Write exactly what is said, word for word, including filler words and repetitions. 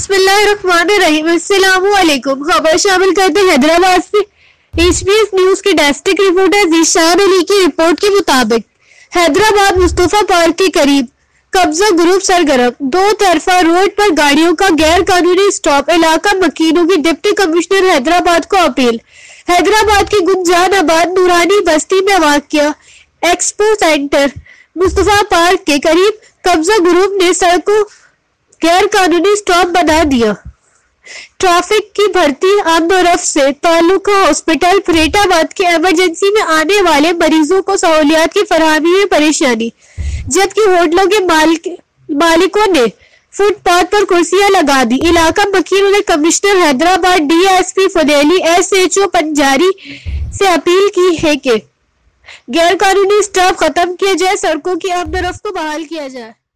بسم اللہ الرحمن الرحیم۔ السلام علیکم۔ خبر شامل کرتے ہیں حیدرآباد سے۔ ایچ پی ایس نیوز کی ڈیسک رپورٹر ذیشان علی کی رپورٹ کے مطابق حیدرآباد مصطفیٰ پارک کے قریب قبضہ گروپ سرگرم، دو طرفہ روڈ پر گاڑیوں کا غیر قانونی سٹاپ، علاقہ مکینوں کی ڈپٹی کمشنر حیدرآباد کو اپیل۔ حیدرآباد کی گنجان آباد نورانی بستی میں واقع ایکسپو سینٹر مصطفیٰ پارک کے قریب قبضہ گروپ نے سڑکوں غیر قانونی سٹاپ بنا دیا۔ ٹریفک کی بڑھتی آمد و رفت سے تعلقہ ہاسپٹل فرید آباد کے ایمرجنسی میں آنے والے مریضوں کو سہولیات کی فراہمی میں پریشانی، جبکہ ہوٹلوں کے مالکوں نے فٹ پاتھ پر کرسیاں لگا دی۔ علاقہ مکینوں نے commissioner Hyderabad, D S P فنیلی، ایس ایچ او پنجاری سے اپیل کی ہے کہ غیر قانونی سٹاپ ختم کیا جائے، سڑکوں کی آمد و رفت کو بحال کیا جائے۔